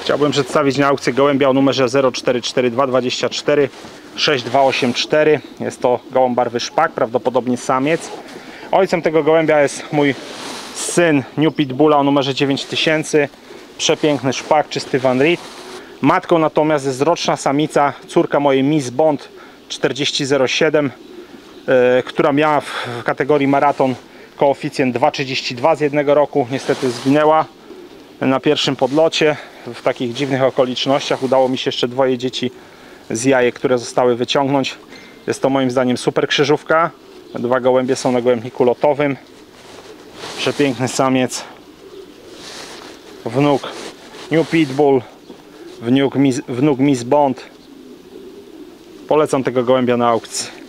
Chciałbym przedstawić na aukcję gołębia o numerze 044224 6284. Jest to gołąb barwy szpak, prawdopodobnie samiec. Ojcem tego gołębia jest mój syn New Pitbulla o numerze 9000. Przepiękny szpak, czysty Van Riet. Matką natomiast jest roczna samica, córka mojej Miss Bond 4007, która miała w kategorii maraton koeficjent 2,32 z jednego roku. Niestety zginęła na pierwszym podlocie. W takich dziwnych okolicznościach udało mi się jeszcze dwoje dzieci z jajek, które zostały wyciągnąć. Jest to moim zdaniem super krzyżówka. Dwa gołębie są na gołębniku lotowym. Przepiękny samiec, wnuk New Pitbull, wnuk Miss Bond. Polecam tego gołębia na aukcji.